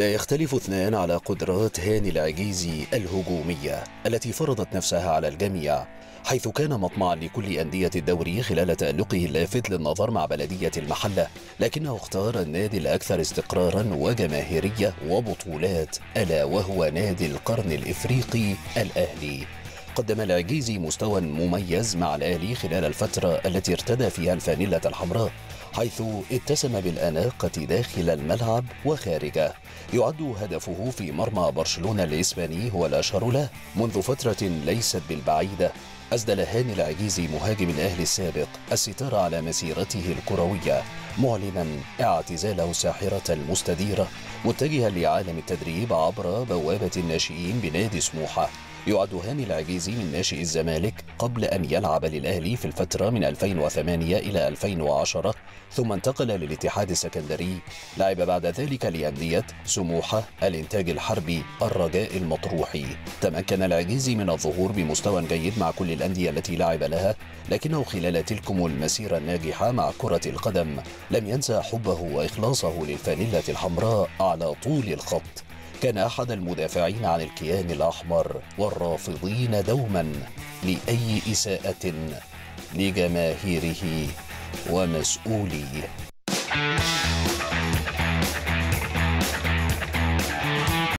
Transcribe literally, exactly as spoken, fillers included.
لا يختلف اثنان على قدرات هاني العجيزي الهجومية التي فرضت نفسها على الجميع، حيث كان مطمعا لكل أندية الدوري خلال تألقه اللافت للنظر مع بلدية المحلة، لكنه اختار النادي الأكثر استقرارا وجماهيرية وبطولات، ألا وهو نادي القرن الإفريقي الأهلي. قدم العجيزي مستوى مميز مع الأهلي خلال الفترة التي ارتدى فيها الفانيلة الحمراء، حيث اتسم بالأناقة داخل الملعب وخارجه. يعد هدفه في مرمى برشلونة الإسباني هو الأشهر له منذ فترة ليست بالبعيدة. أسدل هاني العجيزي مهاجم الأهلي السابق الستار على مسيرته الكروية، معلنا اعتزاله الساحرة المستديرة، متجها لعالم التدريب عبر بوابة الناشئين بنادي سموحة. يعد هاني العجيزي من ناشئ الزمالك قبل أن يلعب للأهلي في الفترة من ألفين وثمانية إلى ألفين وعشرة، ثم انتقل للاتحاد السكندري. لعب بعد ذلك لأندية سموحة، الإنتاج الحربي، الرجاء المطروحي. تمكن العجيزي من الظهور بمستوى جيد مع كل الأندية التي لعب لها، لكنه خلال تلكم المسيرة الناجحة مع كرة القدم لم ينسى حبه وإخلاصه للفانيلة الحمراء على طول الخط. كان أحد المدافعين عن الكيان الأحمر والرافضين دوما لأي إساءة لجماهيره ومسؤوليه.